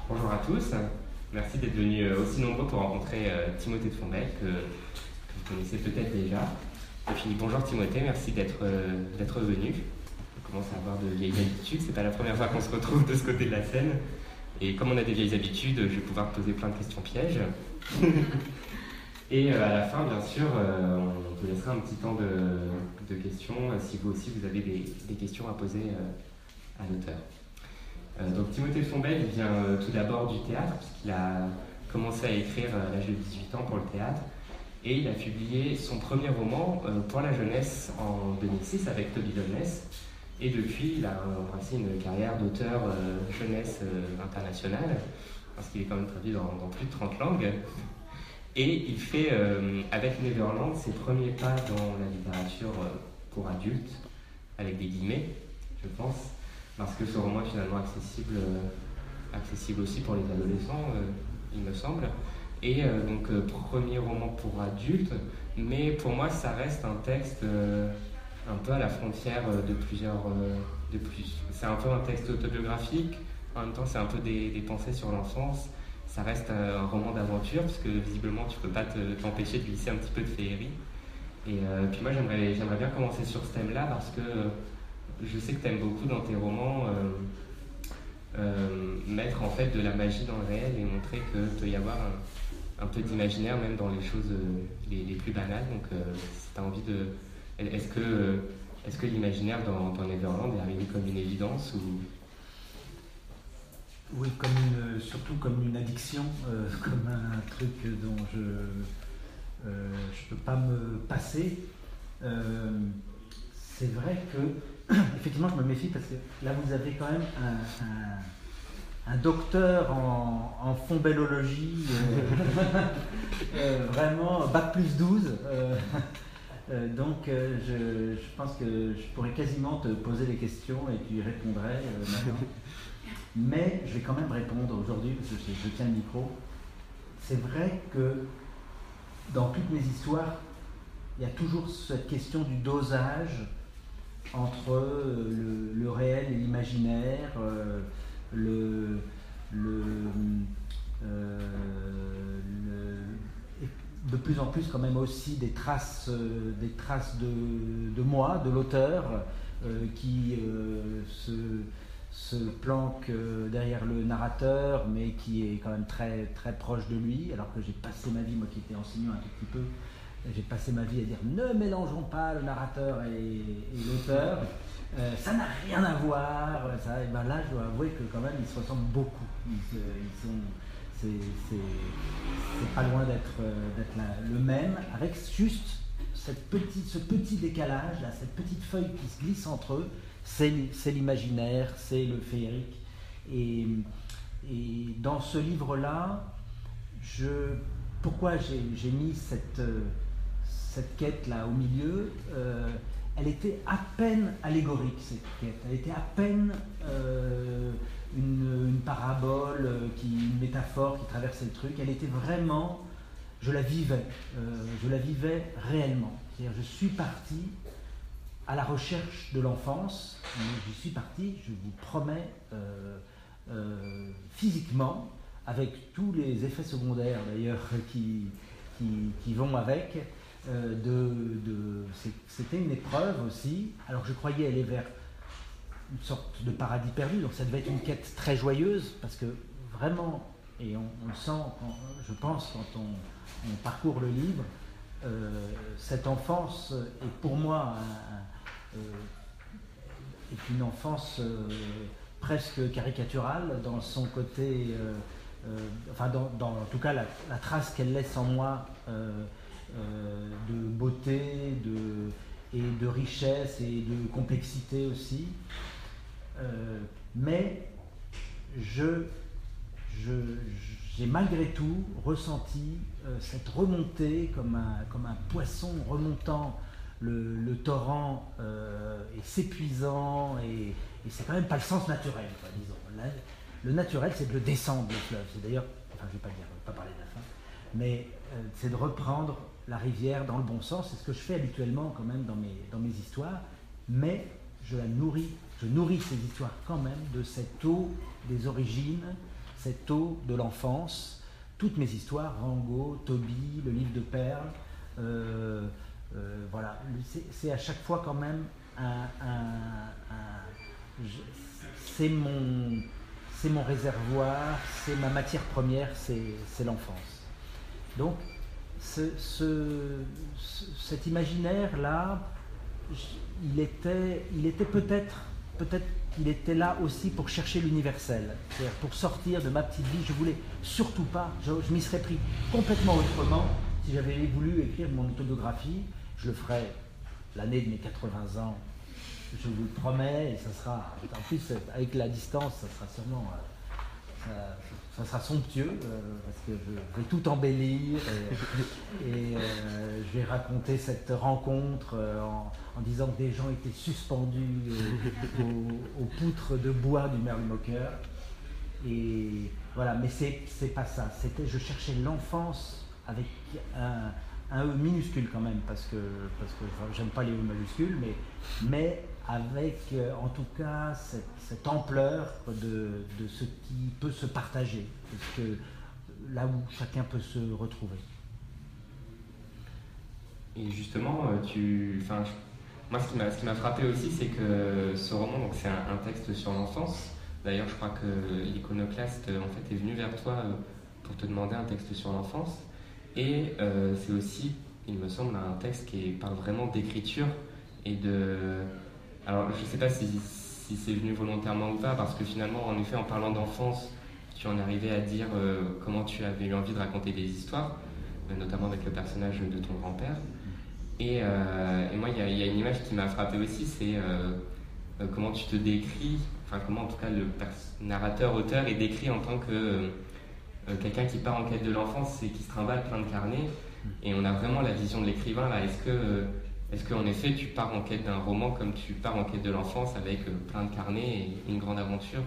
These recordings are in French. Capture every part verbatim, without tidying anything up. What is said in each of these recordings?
Bonjour à tous, merci d'être venus aussi nombreux pour rencontrer Timothée de Fombelle, que, que vous connaissez peut-être déjà. Et puis bonjour Timothée, merci d'être d'être venu. On commence à avoir de vieilles habitudes, c'est pas la première fois qu'on se retrouve de ce côté de la scène. Et comme on a des vieilles habitudes, je vais pouvoir te poser plein de questions pièges. Et à la fin, bien sûr, on te laissera un petit temps de, de questions, si vous aussi vous avez des, des questions à poser à l'auteur. Euh, donc Timothée de Fombelle, il vient euh, tout d'abord du théâtre, puisqu'il a commencé à écrire à l'âge de dix-huit ans pour le théâtre, et il a publié son premier roman euh, pour la jeunesse en deux mille six avec Toby Loveless, et depuis il a embrassé une carrière d'auteur euh, jeunesse euh, internationale, parce qu'il est quand même traduit dans, dans plus de trente langues, et il fait euh, avec Neverland ses premiers pas dans la littérature euh, pour adultes, avec des guillemets, je pense, parce que ce roman est finalement accessible, euh, accessible aussi pour les adolescents, euh, il me semble. Et euh, donc, euh, premier roman pour adultes, mais pour moi, ça reste un texte euh, un peu à la frontière de plusieurs... Euh, de plus. C'est un peu un texte autobiographique, en même temps, c'est un peu des, des pensées sur l'enfance. Ça reste un, un roman d'aventure, parce que visiblement, tu peux pas te, t'empêcher de glisser un petit peu de féerie. Et euh, puis moi, j'aimerais, j'aimerais bien commencer sur ce thème-là, parce que euh, je sais que tu aimes beaucoup dans tes romans euh, euh, mettre en fait de la magie dans le réel et montrer qu'il peut y avoir un, un peu d'imaginaire même dans les choses euh, les, les plus banales. Donc euh, si tu as envie de... Est-ce que, euh, est-ce que l'imaginaire dans, dans Neverland est arrivé comme une évidence ou... Oui, comme une, surtout comme une addiction, euh, comme un truc dont je ne euh, peux pas me passer. Euh, c'est vrai que effectivement, je me méfie parce que là, vous avez quand même un, un, un docteur en, en fombellologie, euh, euh, vraiment bac plus douze. Euh, euh, donc, euh, je, je pense que je pourrais quasiment te poser des questions et tu y répondrais euh, maintenant. Mais je vais quand même répondre aujourd'hui parce que je, je tiens le micro. C'est vrai que dans toutes mes histoires, il y a toujours cette question du dosage entre le, le réel et l'imaginaire, euh, le, le, euh, le, de plus en plus quand même aussi des traces, euh, des traces de, de moi, de l'auteur, euh, qui euh, se, se planque euh, derrière le narrateur, mais qui est quand même très, très proche de lui, alors que j'ai passé ma vie, moi qui étais enseignant un tout petit peu, j'ai passé ma vie à dire ne mélangeons pas le narrateur et, et l'auteur, euh, ça n'a rien à voir. Ça, et ben là, je dois avouer que quand même ils se ressemblent beaucoup. Ils, se, ils sont, c'est, c'est, c'est pas loin d'être, d'être la, le même, avec juste cette petite, ce petit décalage, là, cette petite feuille qui se glisse entre eux. C'est, c'est l'imaginaire, c'est le féerique. Et, et dans ce livre-là, je, pourquoi j'ai, j'ai mis cette cette quête-là au milieu, euh, elle était à peine allégorique, cette quête. Elle était à peine euh, une, une parabole, qui, une métaphore qui traversait le truc. Elle était vraiment, je la vivais, euh, je la vivais réellement. C'est-à-dire, je suis parti à la recherche de l'enfance, mais j'y suis parti, je vous promets, euh, euh, physiquement, avec tous les effets secondaires d'ailleurs qui, qui, qui vont avec. Euh, de, de, c'était une épreuve aussi. Alors je croyais aller vers une sorte de paradis perdu, donc ça devait être une quête très joyeuse, parce que vraiment, et on, on le sent, quand, je pense, quand on, on parcourt le livre, euh, cette enfance est pour moi un, un, euh, est une enfance euh, presque caricaturale dans son côté, euh, euh, enfin dans, dans en tout cas la, la trace qu'elle laisse en moi. Euh, Euh, de beauté de, et de richesse et de complexité aussi. Euh, mais je, je, j'ai malgré tout ressenti euh, cette remontée comme un, comme un poisson remontant le, le torrent euh, et s'épuisant, et, et c'est quand même pas le sens naturel, quoi, disons. Là, le naturel, c'est de le descendre, le fleuve. C'est d'ailleurs, enfin je ne vais pas dire, je vais pas parler de la fin, mais euh, c'est de reprendre la rivière dans le bon sens. C'est ce que je fais habituellement quand même dans mes, dans mes histoires, mais je la nourris, je nourris ces histoires quand même de cette eau des origines, cette eau de l'enfance. Toutes mes histoires, Rango, Toby, le livre de Perles, euh, euh, voilà, c'est, c'est à chaque fois quand même un, un, un je, c'est mon, c'est mon réservoir, c'est ma matière première, c'est, c'est l'enfance. Donc, ce, ce, ce, cet imaginaire-là, il était, il était peut-être, peut-être qu'il était là aussi pour chercher l'universel, c'est-à-dire pour sortir de ma petite vie. Je voulais surtout pas, je, je m'y serais pris complètement autrement si j'avais voulu écrire mon autobiographie. Je le ferais l'année de mes quatre-vingts ans, je vous le promets, et ça sera, en plus avec la distance, ça sera sûrement, ça, ça sera somptueux, euh, parce que je vais tout embellir, et, et euh, je vais raconter cette rencontre euh, en, en disant que des gens étaient suspendus euh, aux, aux poutres de bois du Merlemocker. Et voilà, mais c'est, c'est pas ça, c'était, je cherchais l'enfance avec un, un E minuscule quand même, parce que, parce que enfin, j'aime pas les E majuscules, mais, mais avec euh, en tout cas cette, cette ampleur de, de ce qui peut se partager, parce que là où chacun peut se retrouver. Et justement, tu, enfin, moi ce qui m'a, ce qui m'a frappé aussi, c'est que ce roman, donc c'est un, un texte sur l'enfance. D'ailleurs, je crois que l'Iconoclaste en fait est venu vers toi pour te demander un texte sur l'enfance. Et euh, c'est aussi, il me semble, un texte qui parle vraiment d'écriture et de... Alors, je ne sais pas si, si c'est venu volontairement ou pas, parce que finalement, en effet, en parlant d'enfance, tu en arrivais à dire euh, comment tu avais eu envie de raconter des histoires, euh, notamment avec le personnage de ton grand-père. Et, euh, et moi, il y, y a une image qui m'a frappé aussi, c'est euh, euh, comment tu te décris, enfin comment en tout cas le pers- narrateur-auteur est décrit en tant que... Euh, Euh, quelqu'un qui part en quête de l'enfance et qui se trimballe plein de carnets, et on a vraiment la vision de l'écrivain là. Est-ce que, euh, est-ce qu'en effet tu pars en quête d'un roman comme tu pars en quête de l'enfance avec euh, plein de carnets et une grande aventure?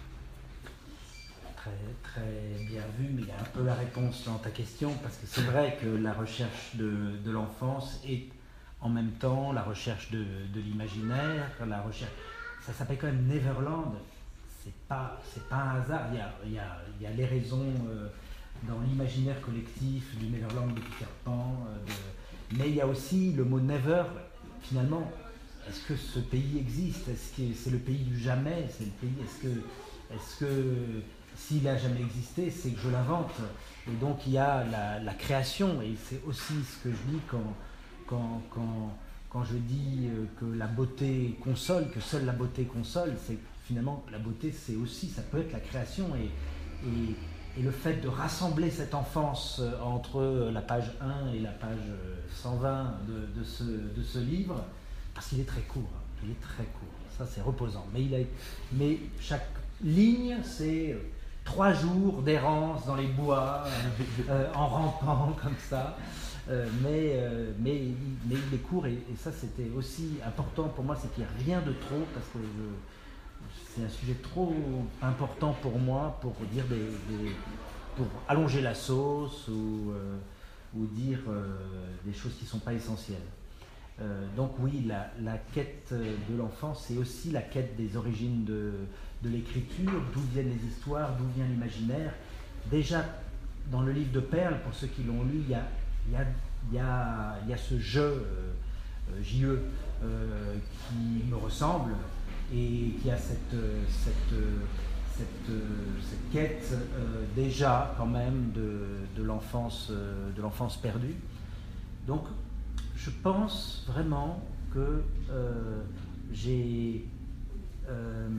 Très, très bien vu, mais il y a un peu la réponse dans ta question, parce que c'est vrai que la recherche de, de l'enfance est en même temps la recherche de, de l'imaginaire, la recherche, ça s'appelle quand même Neverland. C'est pas, c'est pas un hasard, il y a, il y a, il y a les raisons euh, dans l'imaginaire collectif du Neverland de Peter Pan, euh, de... mais il y a aussi le mot never, finalement, est-ce que ce pays existe? Est-ce que c'est le pays du jamais? C'est le pays, est-ce que, est-ce que s'il n'a jamais existé, c'est que je l'invente? Et donc il y a la, la création, et c'est aussi ce que je dis quand, quand, quand, quand je dis que la beauté console, que seule la beauté console, c'est finalement, la beauté, c'est aussi, ça peut être la création, et, et, et le fait de rassembler cette enfance entre la page un et la page cent vingt de, de, ce, de ce livre, parce qu'il est très court, il est très court, ça c'est reposant, mais, il a, mais chaque ligne, c'est trois jours d'errance dans les bois, euh, en rampant comme ça, euh, mais, euh, mais, mais il est court, et, et ça c'était aussi important pour moi, c'est qu'il n'y a rien de trop, parce que je, c'est un sujet trop important pour moi pour dire des, des pour allonger la sauce ou, euh, ou dire euh, des choses qui ne sont pas essentielles. Euh, donc oui, la, la quête de l'enfance, c'est aussi la quête des origines de, de l'écriture, d'où viennent les histoires, d'où vient l'imaginaire. Déjà, dans le livre de Perles, pour ceux qui l'ont lu, il y a, il y a, il y a, il y a ce jeu, euh, J E, euh, qui me ressemble, et qui a cette, cette, cette, cette quête euh, déjà quand même de, de, l'enfance, euh, de l'enfance perdue. Donc je pense vraiment que euh, j'ai... Euh,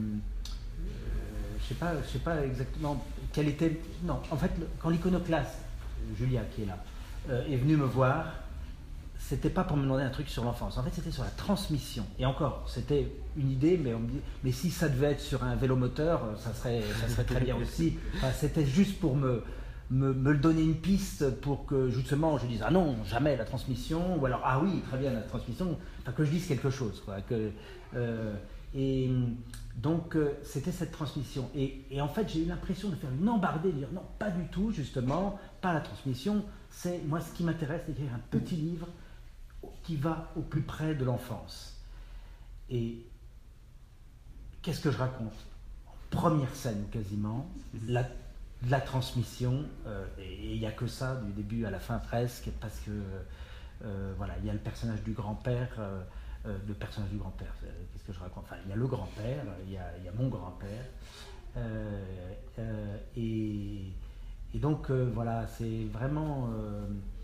je sais pas, je sais pas exactement quel était... Non, en fait, quand l'Iconoclaste, Julia qui est là, euh, est venue me voir, c'était pas pour me demander un truc sur l'enfance. En fait, c'était sur la transmission. Et encore, c'était une idée, mais on me dit, mais si ça devait être sur un vélomoteur, ça serait, ça serait très bien aussi. Enfin, c'était juste pour me, me, me donner une piste pour que justement je dise ah non, jamais la transmission, ou alors ah oui, très bien la transmission. Enfin, que je dise quelque chose, quoi. Que, euh, et donc euh, c'était cette transmission. Et, et en fait, j'ai eu l'impression de faire une embardée, de dire non, pas du tout, justement, pas la transmission. C'est moi ce qui m'intéresse, c'est d'écrire un petit livre qui va au plus près de l'enfance. Et qu'est-ce que je raconte? En première scène quasiment, la, de la transmission, euh, et il n'y a que ça du début à la fin presque, parce que euh, voilà, il y a le personnage du grand-père, euh, euh, le personnage du grand-père, qu'est-ce que je raconte, enfin il y a le grand-père, il y a, il y a mon grand-père, euh, euh, et, et donc euh, voilà, c'est vraiment, euh,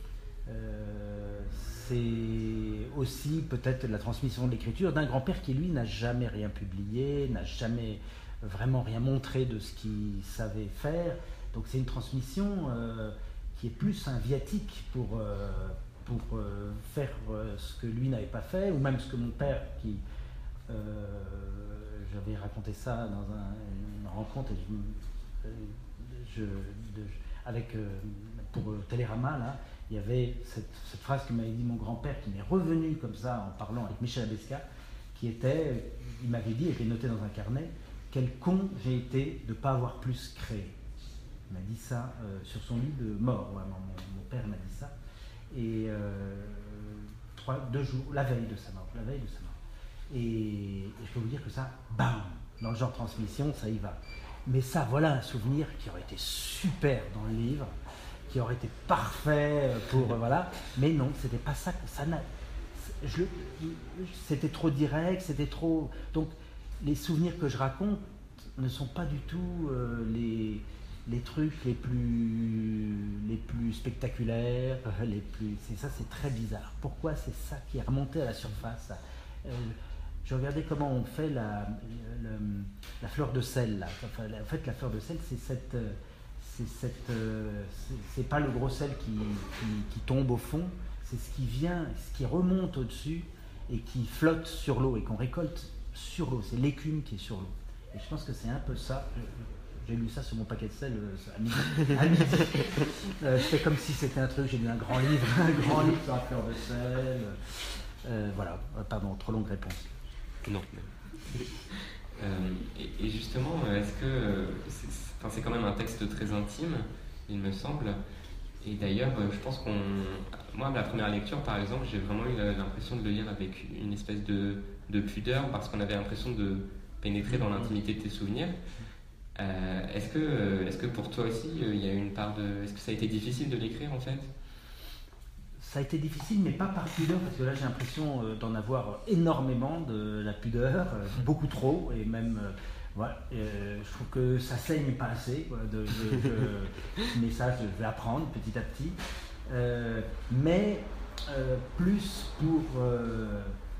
euh, c'est aussi peut-être la transmission de l'écriture d'un grand-père qui lui n'a jamais rien publié, n'a jamais vraiment rien montré de ce qu'il savait faire. Donc c'est une transmission euh, qui est plus un viatique pour, euh, pour euh, faire euh, ce que lui n'avait pas fait, ou même ce que mon père, qui euh, j'avais raconté ça dans un, une rencontre et je, je, de, avec euh, pour euh, Télérama là, il y avait cette, cette phrase que m'avait dit mon grand-père, qui m'est revenue comme ça en parlant avec Michel Abesca, qui était, il m'avait dit, et je l'ai noté dans un carnet, quel con j'ai été de ne pas avoir plus créé. Il m'a dit ça euh, sur son lit de mort. Ouais, mon, mon père m'a dit ça. Et euh, trois, deux jours, la veille de sa mort. La veille de sa mort. Et, et je peux vous dire que ça, bam, dans le genre transmission, ça y va. Mais ça, voilà un souvenir qui aurait été super dans le livre, qui aurait été parfait pour... Euh, voilà. Mais non, c'était pas ça. ça n'a, je, c'était trop direct, c'était trop... Donc, les souvenirs que je raconte ne sont pas du tout euh, les, les trucs les plus, les plus spectaculaires, les plus... C'est ça, c'est très bizarre. Pourquoi c'est ça qui est remonté à la surface? euh, Je regardais comment on fait la, la, la fleur de sel. Là. Enfin, en fait, la fleur de sel, c'est cette... C'est, cette, c'est, c'est pas le gros sel qui, qui, qui tombe au fond, c'est ce qui vient, ce qui remonte au-dessus et qui flotte sur l'eau et qu'on récolte sur l'eau, c'est l'écume qui est sur l'eau. Et je pense que c'est un peu ça. J'ai lu ça sur mon paquet de sel à midi. À midi. Euh, je fais comme si c'était un truc, j'ai lu un grand livre, un grand livre sur la fleur de sel. Euh, voilà, pardon, trop longue réponse. Non. Euh, et, et justement, est-ce que c'est, c'est, c'est quand même un texte très intime, il me semble. Et d'ailleurs, je pense qu'on... Moi, la première lecture, par exemple, j'ai vraiment eu l'impression de le lire avec une espèce de, de pudeur, parce qu'on avait l'impression de pénétrer dans l'intimité de tes souvenirs. Euh, est-ce que, est-ce que pour toi aussi, il y a une part de... Est-ce que ça a été difficile de l'écrire, en fait ? Ça a été difficile, mais pas par pudeur, parce que là, j'ai l'impression d'en avoir énormément de la pudeur, beaucoup trop, et même... Voilà, euh, je trouve que ça saigne pas assez, quoi, de, de, de, ce message, je vais apprendre petit à petit, euh, mais euh, plus pour euh,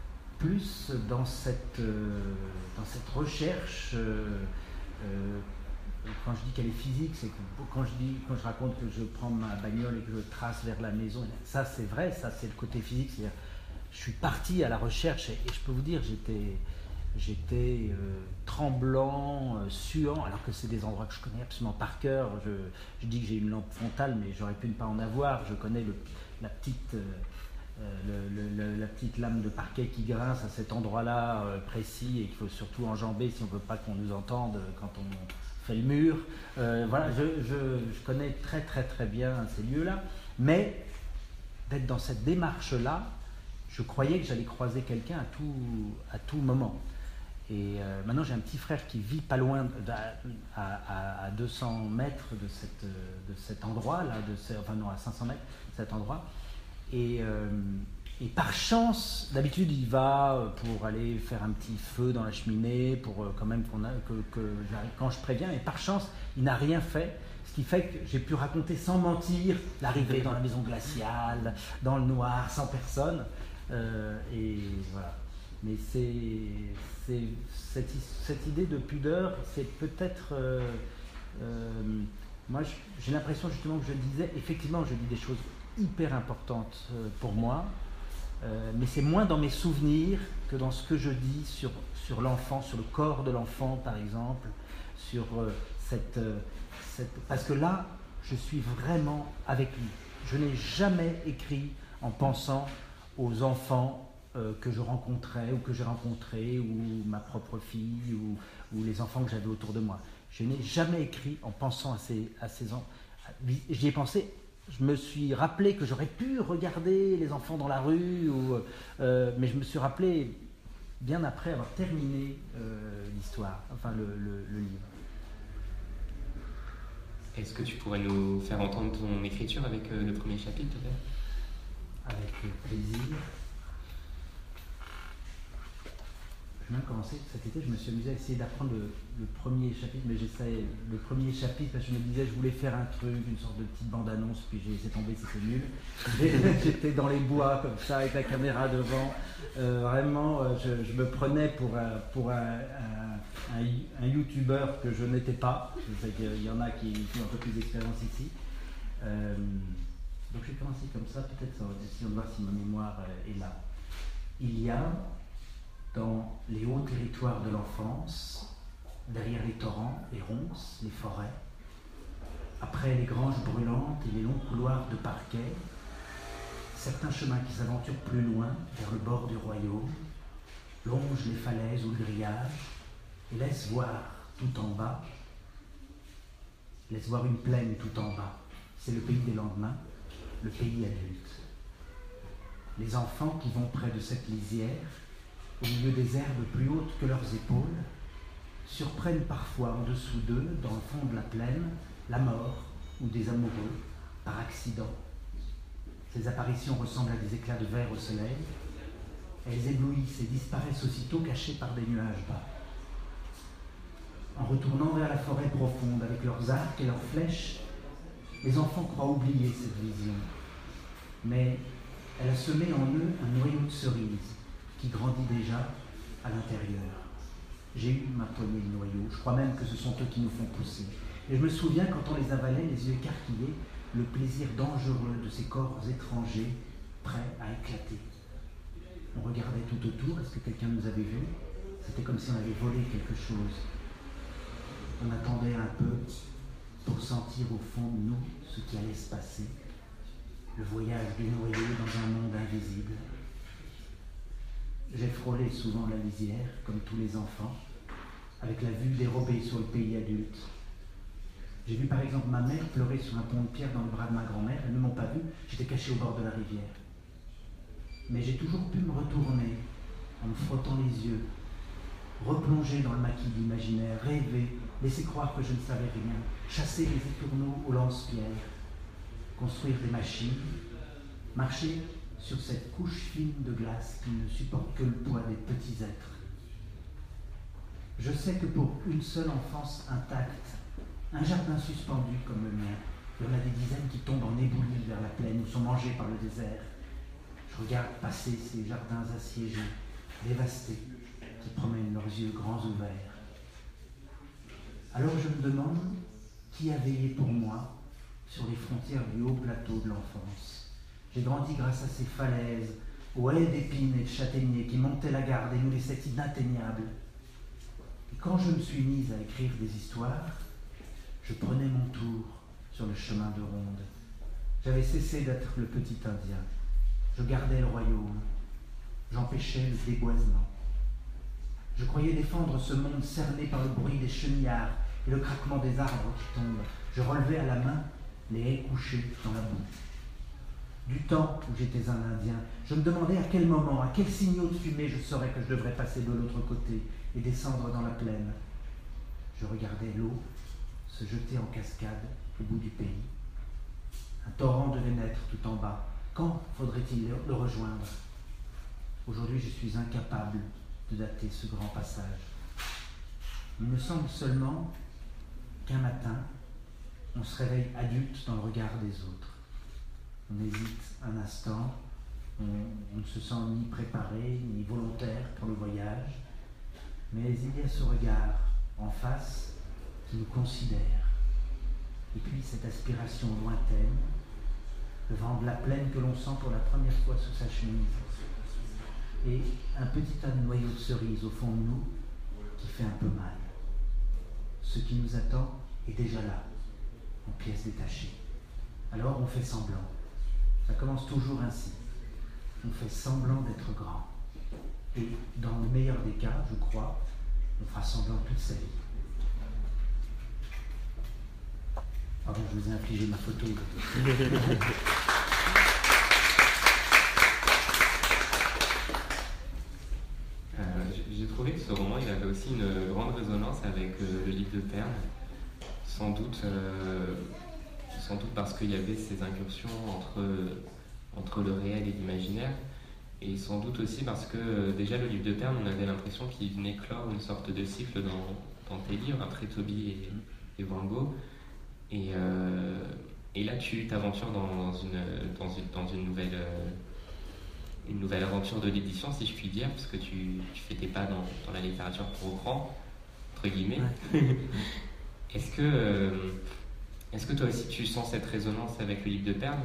plus dans cette euh, dans cette recherche. Euh, euh, quand je dis qu'elle est physique, c'est que quand je dis quand je raconte que je prends ma bagnole et que je trace vers la maison, ça c'est vrai, ça c'est le côté physique, c'est-à-dire je suis parti à la recherche et, et je peux vous dire, j'étais J'étais euh, tremblant, euh, suant, alors que c'est des endroits que je connais absolument par cœur. Je, je dis que j'ai une lampe frontale, mais j'aurais pu ne pas en avoir. Je connais le, la, petite, euh, le, le, la petite lame de parquet qui grince à cet endroit-là euh, précis et qu'il faut surtout enjamber si on ne veut pas qu'on nous entende quand on fait le mur. Euh, voilà, je, je, je connais très très très bien ces lieux-là. Mais d'être dans cette démarche-là, je croyais que j'allais croiser quelqu'un à tout, à tout moment. Et euh, maintenant, j'ai un petit frère qui vit pas loin, à, à, à deux cents mètres de, cette, de cet endroit-là, de ce, enfin non, à cinq cents mètres de cet endroit. Et, euh, et par chance, d'habitude, il va pour aller faire un petit feu dans la cheminée, pour euh, quand même qu'on a, que, que quand je préviens, mais par chance, il n'a rien fait. Ce qui fait que j'ai pu raconter sans mentir l'arrivée dans la maison glaciale, dans le noir, sans personne. Euh, et voilà. Mais c'est, c'est cette, cette idée de pudeur, c'est peut-être... Euh, euh, moi, j'ai l'impression justement que je disais, effectivement, je dis des choses hyper importantes pour moi, euh, mais c'est moins dans mes souvenirs que dans ce que je dis sur, sur l'enfant, sur le corps de l'enfant, par exemple, sur euh, cette, euh, cette... Parce que là, je suis vraiment avec lui. Je n'ai jamais écrit en pensant aux enfants euh, que je rencontrais ou que j'ai rencontrés, ou ma propre fille, ou, ou les enfants que j'avais autour de moi. Je n'ai jamais écrit en pensant à ces, à ces enfants. J'y ai pensé, je me suis rappelé que j'aurais pu regarder les enfants dans la rue, ou, euh, mais je me suis rappelé bien après avoir terminé euh, l'histoire, enfin le, le, le livre. Est-ce que tu pourrais nous faire entendre ton écriture avec euh, le premier chapitre, peut-être ? Avec plaisir. Je viens de commencer cet été, je me suis amusé à essayer d'apprendre le, le premier chapitre, mais j'essaie le premier chapitre, parce que je me disais, je voulais faire un truc, une sorte de petite bande-annonce, puis j'ai laissé tomber, c'était nul. J'étais dans les bois, comme ça, avec la caméra devant. Euh, vraiment, euh, je, je me prenais pour un, pour un, un, un, un youtubeur que je n'étais pas. Je sais qu'il y en a qui, qui ont un peu plus d'expérience ici. Euh, donc je vais commencer comme ça, peut-être en essayant de voir si ma mémoire est là. Il y a dans les hauts territoires de l'enfance, derrière les torrents, les ronces, les forêts, après les granges brûlantes et les longs couloirs de parquet, certains chemins qui s'aventurent plus loin, vers le bord du royaume, longent les falaises ou le grillage et laissent voir tout en bas, laissent voir une plaine tout en bas. C'est le pays des lendemains, le pays adulte. Les enfants qui vont près de cette lisière, au milieu des herbes plus hautes que leurs épaules, surprennent parfois en dessous d'eux, dans le fond de la plaine, la mort ou des amoureux, par accident. Ces apparitions ressemblent à des éclats de verre au soleil. Elles éblouissent et disparaissent aussitôt cachées par des nuages bas. En retournant vers la forêt profonde avec leurs arcs et leurs flèches, les enfants croient oublier cette vision. Mais elle a semé en eux un noyau de cerise qui grandit déjà à l'intérieur. J'ai eu ma poignée de noyaux, je crois même que ce sont eux qui nous font pousser. Et je me souviens quand on les avalait, les yeux écarquillés, le plaisir dangereux de ces corps étrangers prêts à éclater. On regardait tout autour, est-ce que quelqu'un nous avait vus? C'était comme si on avait volé quelque chose. On attendait un peu pour sentir au fond de nous ce qui allait se passer. Le voyage du noyau dans un monde invisible. J'ai frôlé souvent la lisière, comme tous les enfants, avec la vue dérobée sur le pays adulte. J'ai vu par exemple ma mère pleurer sur un pont de pierre dans le bras de ma grand-mère. Elles ne m'ont pas vu, j'étais caché au bord de la rivière. Mais j'ai toujours pu me retourner en me frottant les yeux, replonger dans le maquis de l'imaginaire, rêver, laisser croire que je ne savais rien, chasser les étourneaux aux lance-pierres, construire des machines, marcher sur cette couche fine de glace qui ne supporte que le poids des petits êtres. Je sais que pour une seule enfance intacte, un jardin suspendu comme le mien, il y en a des dizaines qui tombent en éboulis vers la plaine ou sont mangés par le désert. Je regarde passer ces jardins assiégés, dévastés, qui promènent leurs yeux grands ouverts. Alors je me demande qui a veillé pour moi sur les frontières du haut plateau de l'enfance. J'ai grandi grâce à ces falaises, aux haies d'épines et de châtaigniers qui montaient la garde et nous laissaient inatteignables. Et quand je me suis mise à écrire des histoires, je prenais mon tour sur le chemin de ronde. J'avais cessé d'être le petit Indien. Je gardais le royaume. J'empêchais le déboisement. Je croyais défendre ce monde cerné par le bruit des chenillards et le craquement des arbres qui tombent. Je relevais à la main les haies couchées dans la boue. Du temps où j'étais un Indien, je me demandais à quel moment, à quels signaux de fumée je saurais que je devrais passer de l'autre côté et descendre dans la plaine. Je regardais l'eau se jeter en cascade au bout du pays. Un torrent devait naître tout en bas. Quand faudrait-il le rejoindre? Aujourd'hui, je suis incapable de dater ce grand passage. Il me semble seulement qu'un matin, on se réveille adulte dans le regard des autres. On hésite un instant, on, on ne se sent ni préparé, ni volontaire pour le voyage, mais il y a ce regard en face qui nous considère. Et puis cette aspiration lointaine, le vent de la plaine que l'on sent pour la première fois sous sa chemise, et un petit tas de noyaux de cerises au fond de nous qui fait un peu mal. Ce qui nous attend est déjà là, en pièces détachées. Alors on fait semblant. Ça commence toujours ainsi. On fait semblant d'être grand. Et dans le meilleur des cas, je crois, on fera semblant toute sa vie. Pardon, je vous ai infligé ma photo. euh, J'ai trouvé que ce roman il avait aussi une grande résonance avec euh, le livre de Perle. sans doute, euh, sans doute parce qu'il y avait ces incursions entre, entre le réel et l'imaginaire, et sans doute aussi parce que euh, déjà le livre de Pernes, on avait l'impression qu'il venait clore une sorte de cycle dans, dans tes livres, après Toby et, et Van Gogh. Et, euh, et là, tu t'aventures dans une, dans une, dans une nouvelle... Euh, une nouvelle aventure de l'édition, si je puis dire, parce que tu, tu fais tes pas dans, dans la littérature pour grand, entre guillemets. Ouais. Est-ce que, euh, est-ce que toi aussi tu sens cette résonance avec le livre de Pernes?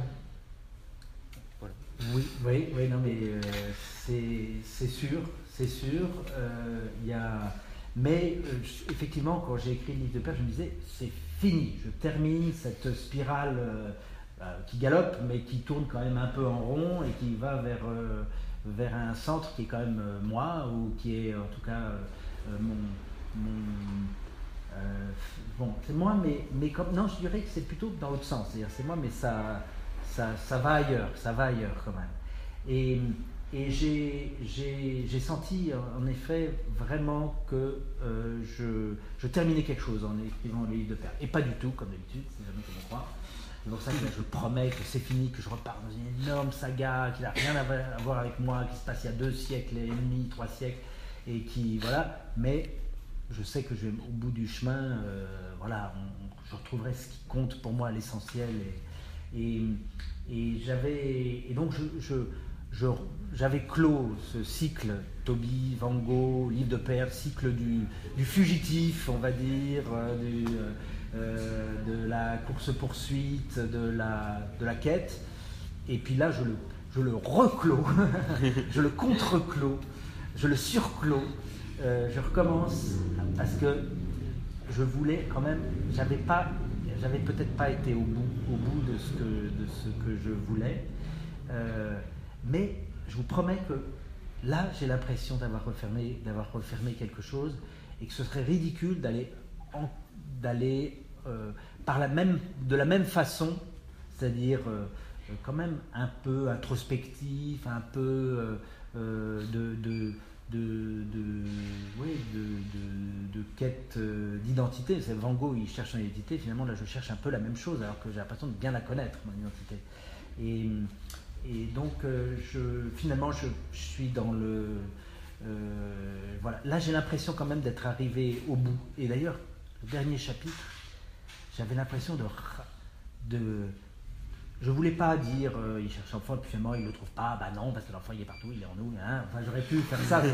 Voilà. Oui, oui, oui, non, mais euh, c'est, c'est sûr, c'est sûr. Euh, y a... Mais euh, effectivement, quand j'ai écrit le livre de Pernes, je me disais, c'est fini, je termine cette spirale euh, qui galope, mais qui tourne quand même un peu en rond et qui va vers, euh, vers un centre qui est quand même euh, moi, ou qui est en tout cas euh, mon... mon euh, bon, c'est moi, mais, mais comme... Non, je dirais que c'est plutôt dans l'autre sens, c'est-à-dire c'est moi, mais ça, ça, ça va ailleurs, ça va ailleurs quand même. Et, et j'ai, j'ai, j'ai senti en effet vraiment que euh, je, je terminais quelque chose en écrivant le livre de Pernes. Et pas du tout, comme d'habitude, c'est jamais comme on croit. C'est pour ça que là, je promets que c'est fini, que je repars dans une énorme saga qui n'a rien à voir avec moi, qui se passe il y a deux siècles et demi, trois siècles, et qui, voilà. Mais je sais que je vais au bout du chemin, euh, voilà, on, je retrouverai ce qui compte pour moi, l'essentiel. Et, et, et j'avais, et donc je, je, je, j'avais clos ce cycle, Toby, Van Gogh, livre de Pernes, cycle du, du fugitif, on va dire, euh, du... Euh, Euh, de la course-poursuite, de la, de la quête, et puis là je le, je le reclos, je le contre-clos, je le surclos, euh, je recommence parce que je voulais quand même, j'avais pas, j'avais peut-être pas été au bout, au bout de ce que, de ce que je voulais, euh, mais je vous promets que là j'ai l'impression d'avoir refermé, d'avoir refermé quelque chose et que ce serait ridicule d'aller en d'aller euh, par la même, de la même façon, c'est-à-dire euh, quand même un peu introspectif, un peu euh, de, de, de, de, ouais, de, de, de quête d'identité. C'est Van Gogh, il cherche son identité, finalement là je cherche un peu la même chose, alors que j'ai l'impression de bien la connaître, mon identité. Et, et donc euh, je, finalement je, je suis dans le... Euh, voilà. Là j'ai l'impression quand même d'être arrivé au bout. Et d'ailleurs, le dernier chapitre, j'avais l'impression de, de... Je ne voulais pas dire euh, il cherche l'enfant et puis finalement il ne le trouve pas. Bah non, parce que l'enfant il est partout, il est en nous. Hein. Enfin, j'aurais pu faire ça.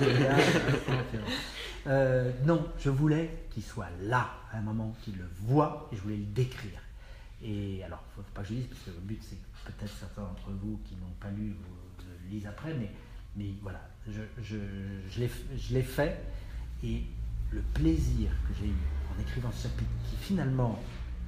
euh, non, je voulais qu'il soit là à un moment, qu'il le voit et je voulais le décrire. Et alors, il ne faut pas que je lise parce que le but c'est que peut-être certains d'entre vous qui n'ont pas lu vous le lisent après, mais, mais voilà, je, je, je, l'ai, je l'ai fait et le plaisir que j'ai eu en écrivant ce chapitre qui finalement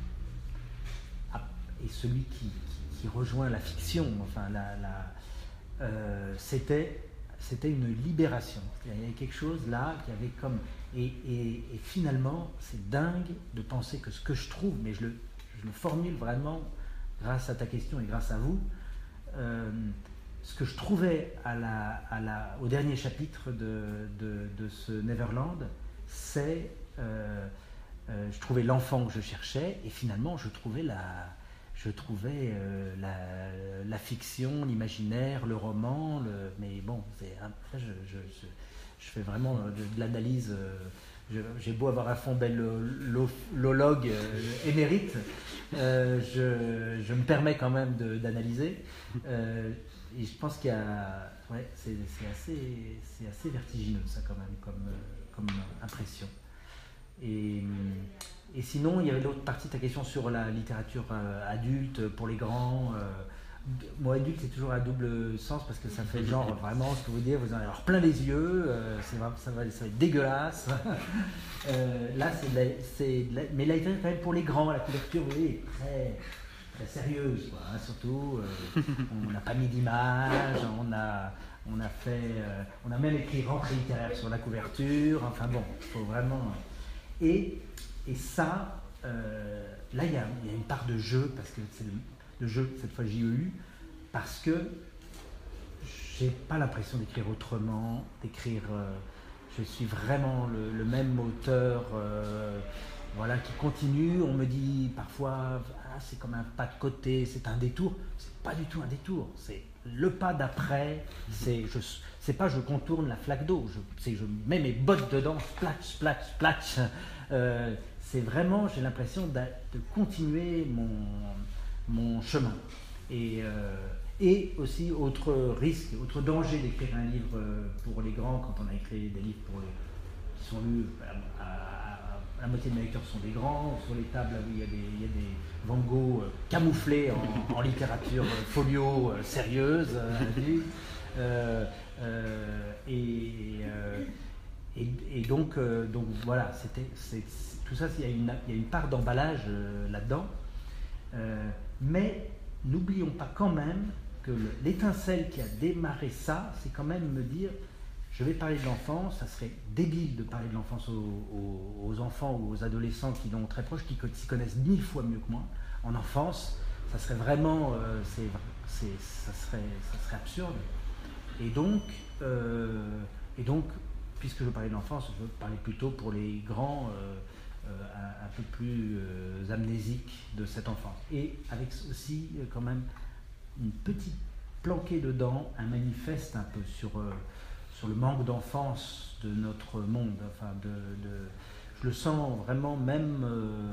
est celui qui, qui, qui rejoint la fiction, enfin la, la, euh, c'était, c'était une libération. Il y avait quelque chose là qui avait comme... Et, et, et finalement, c'est dingue de penser que ce que je trouve, mais je le, je le formule vraiment grâce à ta question et grâce à vous, euh, ce que je trouvais à la, à la, au dernier chapitre de, de, de ce Neverland, c'est... Euh, euh, je trouvais l'enfant que je cherchais et finalement je trouvais la, je trouvais euh, la, la fiction, l'imaginaire, le roman, le, mais bon, c'est, là, je, je, je, je fais vraiment de, de l'analyse. Euh, je, j'ai beau avoir un fond bellologue euh, émérite, euh, je, je me permets quand même de, d'analyser. Euh, et je pense qu'il y a, ouais, c'est, c'est assez, c'est assez vertigineux ça quand même comme, comme impression. Et, et sinon, il y avait l'autre partie de ta question sur la littérature euh, adulte, pour les grands. Euh, moi, adulte, c'est toujours à double sens parce que ça fait genre vraiment ce que vous dites, vous en avez alors plein les yeux, euh, c'est, ça, va, ça va être dégueulasse. euh, là, c'est, de la, c'est de la, mais la littérature, quand même, pour les grands, la couverture, vous voyez, est très, très sérieuse, quoi, hein, surtout. Euh, on n'a pas mis d'image, on a. On a fait, euh, on a même écrit rentrée littéraire sur la couverture. Enfin bon, il faut vraiment. Et, et ça, euh, là, il y, y a une part de jeu, parce que c'est le, le jeu, cette fois J E U, parce que j'ai pas l'impression d'écrire autrement, d'écrire. Euh, je suis vraiment le, le même auteur. Euh, voilà, qui continue. On me dit parfois, ah, c'est comme un pas de côté, c'est un détour. C'est pas du tout un détour. C'est le pas d'après. C'est, je, c'est pas je contourne la flaque d'eau. Je, c'est je mets mes bottes dedans, splatch, splatch, splatch. Euh, c'est vraiment, j'ai l'impression de, de continuer mon, mon chemin. Et, euh, et aussi, autre risque, autre danger d'écrire un livre pour les grands, quand on a écrit des livres pour les, qui sont lus à, à, à la moitié de mes lecteurs sont des grands, sur les tables là où il y a des, il y a des Van Gogh camouflés en, en littérature folio euh, sérieuse, euh, euh, et, euh, et, et donc, euh, donc voilà, c'était, c'est, c'est, tout ça, il y a une, il y a une part d'emballage euh, là-dedans, euh, mais n'oublions pas quand même que le, l'étincelle qui a démarré ça, c'est quand même me dire, je vais parler de l'enfance, ça serait débile de parler de l'enfance aux, aux, aux enfants ou aux adolescents qui l'ont très proche, qui s'y connaissent mille fois mieux que moi. En enfance, ça serait vraiment, euh, c'est, c'est, ça, serait, ça serait absurde. Et donc, euh, et donc, puisque je veux parler de l'enfance, je veux parler plutôt pour les grands, euh, euh, un, un peu plus euh, amnésiques de cette enfance. Et avec aussi euh, quand même une petite planquée dedans, un manifeste un peu sur... Euh, sur le manque d'enfance de notre monde. Enfin, de, de, je le sens vraiment même euh,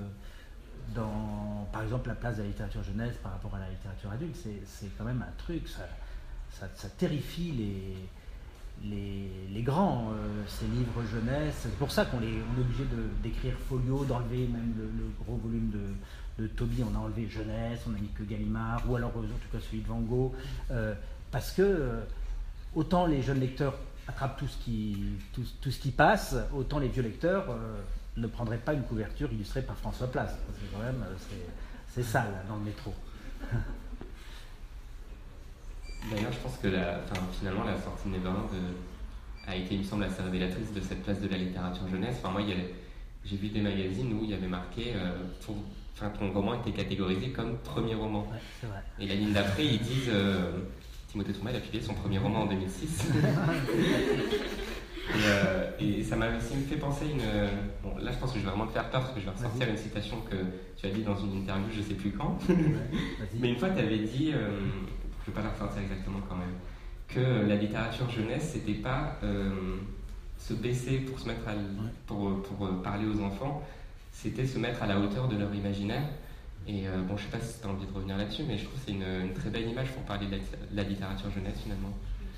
dans, par exemple, la place de la littérature jeunesse par rapport à la littérature adulte. C'est, c'est quand même un truc, ça, ça, ça terrifie les, les, les grands, euh, ces livres jeunesse. C'est pour ça qu'on les, on est obligé de, d'écrire folio, d'enlever même le, le gros volume de, de Toby, on a enlevé jeunesse, on a mis que Gallimard, ou alors en tout cas celui de Van Gogh, euh, parce que euh, autant les jeunes lecteurs attrape tout ce qui, tout, tout ce qui passe, autant les vieux lecteurs euh, ne prendraient pas une couverture illustrée par François Place. C'est quand même, c'est, c'est sale dans le métro. D'ailleurs, je pense que la, enfin, finalement, la sortie de Neverland a été, il me semble, assez révélatrice de cette place de la littérature jeunesse. Enfin, moi, il y avait, j'ai vu des magazines où il y avait marqué euh, ton, enfin, ton roman était catégorisé comme premier roman. Ouais, c'est vrai. Et la ligne d'après, ils disent... Euh, Timothée Tourmel a publié son premier roman en deux mille six. et, euh, et ça m'a aussi fait penser une... Bon, là, je pense que je vais vraiment te faire peur parce que je vais ressortir Vas-y. Une citation que tu as dit dans une interview, je ne sais plus quand. Mais une fois, tu avais dit, euh, je ne vais pas la ressortir exactement quand même, que la littérature jeunesse, c'était pas euh, se baisser pour, se mettre à, pour, pour parler aux enfants, c'était se mettre à la hauteur de leur imaginaire. Et euh, bon, je ne sais pas si tu as envie de revenir là-dessus, mais je trouve que c'est une, une très belle image pour parler de la, de la littérature jeunesse, finalement.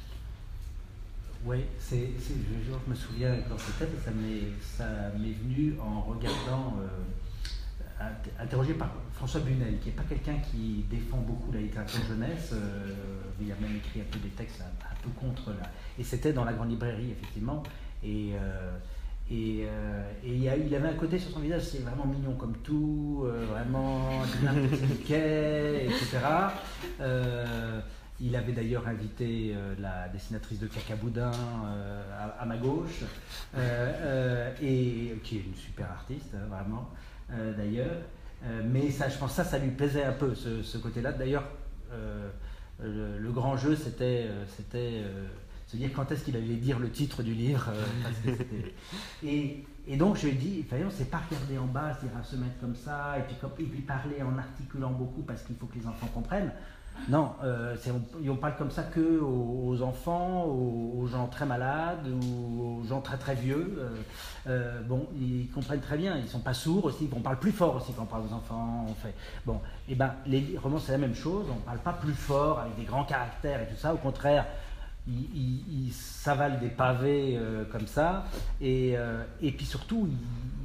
Oui, c'est, c'est, je, je me souviens quand c'était, ça m'est, ça m'est venu en regardant, euh, interrogé par François Bunel, qui n'est pas quelqu'un qui défend beaucoup la littérature jeunesse, euh, il a même écrit un peu des textes un, un peu contre là. Et c'était dans la grande librairie, effectivement. Et... Euh, Et, euh, et il, y a, il avait un côté sur son visage, c'est vraiment mignon comme tout, euh, vraiment un petit bouquet, et cetera. Euh, il avait d'ailleurs invité euh, la dessinatrice de Cacaboudin euh, à, à ma gauche, euh, euh, et qui est une super artiste, hein, vraiment, euh, d'ailleurs. Euh, mais ça, je pense que ça, ça lui plaisait un peu, ce, ce côté-là. D'ailleurs, euh, le, le grand jeu, c'était... c'était euh, se dire quand est-ce qu'il allait dire le titre du livre. Euh, parce que c'était... et, et donc je lui ai dit, on ne s'est pas regarder en bas, c'est-à-dire à se mettre comme ça, et puis, et puis parler en articulant beaucoup parce qu'il faut que les enfants comprennent. Non, euh, c'est, on, on parle comme ça que aux, aux enfants, aux, aux gens très malades, ou aux gens très très vieux. Euh, euh, bon, ils comprennent très bien, ils ne sont pas sourds aussi, on parle plus fort aussi quand on parle aux enfants. On fait. Bon, et ben les romans c'est la même chose, on ne parle pas plus fort avec des grands caractères et tout ça, au contraire. Il, il, il s'avale des pavés euh, comme ça, et, euh, et puis surtout, il,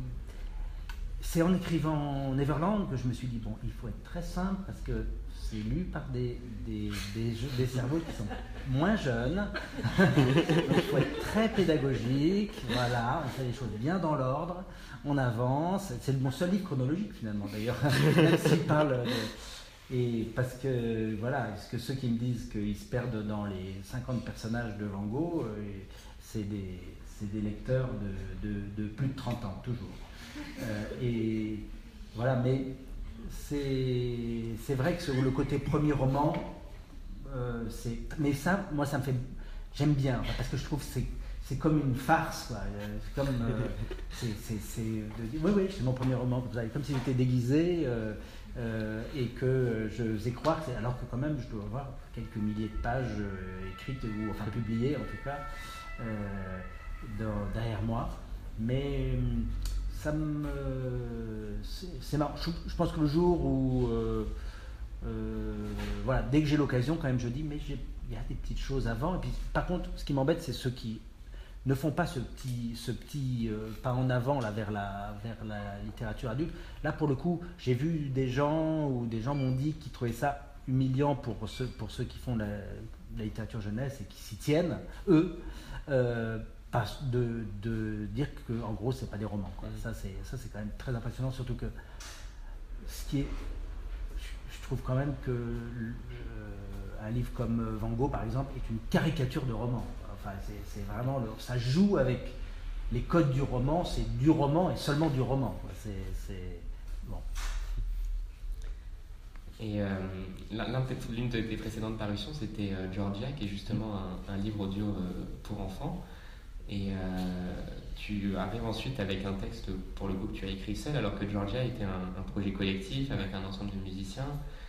c'est en écrivant Neverland que je me suis dit, bon, il faut être très simple parce que c'est lu par des, des, des, des cerveaux qui sont moins jeunes, donc il faut être très pédagogique, voilà, on fait les choses bien dans l'ordre, on avance, c'est mon seul livre chronologique finalement d'ailleurs, même s'il parle... De, et parce que, voilà, parce que ceux qui me disent qu'ils se perdent dans les cinquante personnages de Van Gogh, euh, c'est, des, c'est des lecteurs de, de, de plus de trente ans, toujours. Euh, et voilà, mais c'est, c'est vrai que sur le côté premier roman, euh, c'est, mais ça, moi, ça me fait, j'aime bien, parce que je trouve que c'est, c'est comme une farce, quoi. C'est comme, euh, c'est, c'est, c'est de dire, oui, oui, c'est mon premier roman, comme, ça, comme si j'étais déguisé euh, euh, et que je faisais croire, que c'est, alors que quand même, je dois avoir quelques milliers de pages euh, écrites ou enfin publiées en tout cas euh, dans, derrière moi. Mais ça me, c'est, c'est marrant. Je, je pense que le jour où, euh, euh, voilà, dès que j'ai l'occasion, quand même, je dis, mais j'ai, il y a des petites choses avant. Et puis, par contre, ce qui m'embête, c'est ceux qui ne font pas ce petit, ce petit euh, pas en avant là, vers, la, vers la littérature adulte. Là, pour le coup, j'ai vu des gens, ou des gens m'ont dit qu'ils trouvaient ça humiliant pour ceux, pour ceux qui font la, la littérature jeunesse et qui s'y tiennent, eux, euh, pas, de, de dire qu'en gros, c'est pas des romans, quoi. Mmh. Ça, c'est, ça, c'est quand même très impressionnant, surtout que ce qui est... Je, je trouve quand même que euh, un livre comme Van Gogh, par exemple, est une caricature de roman. Enfin, c'est, c'est vraiment le, ça joue avec les codes du roman, c'est du roman et seulement du roman, quoi. C'est, c'est bon. Et euh, l'un de tes, l'une de tes précédentes parutions, c'était euh, Georgia, qui est justement un, un livre audio euh, pour enfants. Et euh, tu arrives ensuite avec un texte, pour le coup, que tu as écrit seul, alors que Georgia était un, un projet collectif avec un ensemble de musiciens.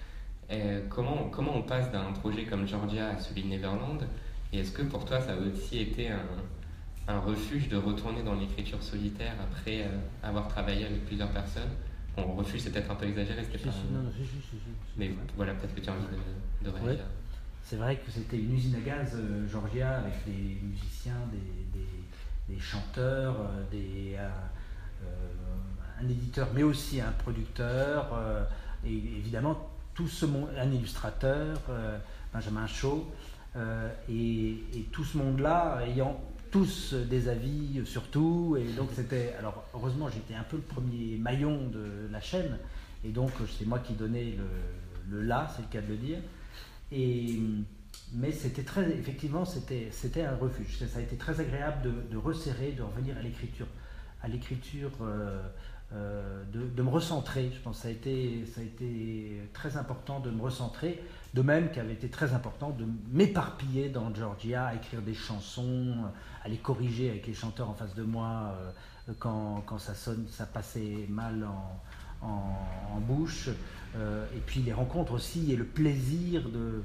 Et comment, comment on passe d'un projet comme Georgia à celui de Neverland? Et est-ce que pour toi, ça a aussi été un, un refuge de retourner dans l'écriture solitaire après euh, avoir travaillé avec plusieurs personnes? Bon, refuge, c'est peut-être un peu exagéré, c'était si, pas... Si, non, non, si, si, si, si, mais si, voilà, peut-être que tu as envie de, de réagir. Ouais. C'est vrai que c'était une usine à gaz, euh, Georgia, avec des musiciens, des, des, des chanteurs, euh, des, euh, euh, un éditeur, mais aussi un producteur, euh, et évidemment tout ce monde, un illustrateur, euh, Benjamin Shaw, euh, et, et tout ce monde-là ayant tous des avis sur tout, et donc c'était, alors heureusement j'étais un peu le premier maillon de la chaîne, et donc c'est moi qui donnais le, le là, c'est le cas de le dire. Et, mais c'était très, effectivement, c'était, c'était un refuge. Ça a été très agréable de, de resserrer, de revenir à l'écriture, à l'écriture, euh, euh, de, de me recentrer. Je pense que ça a été, ça a été très important de me recentrer. De même qu'avait été très important de m'éparpiller dans Georgia, à écrire des chansons, à les corriger avec les chanteurs en face de moi euh, quand, quand ça sonne, ça passait mal en, en, en bouche. Euh, et puis les rencontres aussi et le plaisir de,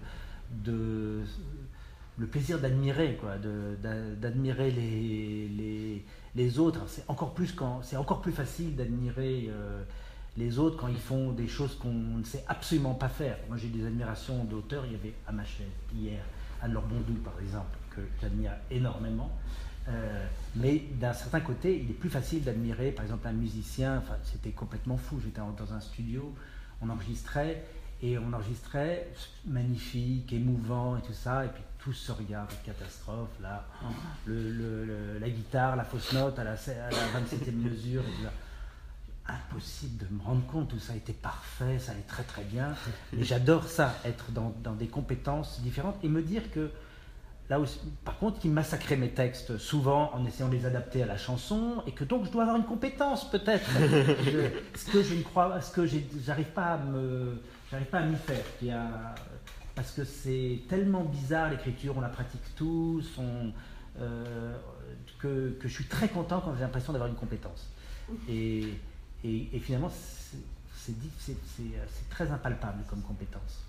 de le plaisir d'admirer quoi, de, d'admirer les, les, les autres. C'est encore plus quand c'est encore plus facile d'admirer euh, les autres quand ils font des choses qu'on ne sait absolument pas faire. Moi j'ai des admirations d'auteurs. Il y avait à ma chaîne hier Anne-Laure Bondou par exemple que j'admire énormément. Euh, mais d'un certain côté, il est plus facile d'admirer par exemple un musicien. Enfin, c'était complètement fou. J'étais dans un studio. On enregistrait, et on enregistrait magnifique, émouvant et tout ça, et puis tous se regardent, catastrophe, là, le, le, le, la guitare, la fausse note à la, à la vingt-septième mesure, et tout ça. Impossible de me rendre compte, tout ça était parfait, ça allait très très bien, et j'adore ça, être dans, dans des compétences différentes, et me dire que, là aussi, par contre, qui massacrait mes textes souvent en essayant de les adapter à la chanson, et que donc je dois avoir une compétence peut-être. je, ce que je ne crois, ce que j'ai, j'arrive pas à me, j'arrive pas à m'y faire. Il y a, parce que c'est tellement bizarre l'écriture, on la pratique tous, on, euh, que, que je suis très content quand j'ai l'impression d'avoir une compétence. Et, et, et finalement, c'est, c'est, c'est, c'est, c'est très impalpable comme compétence.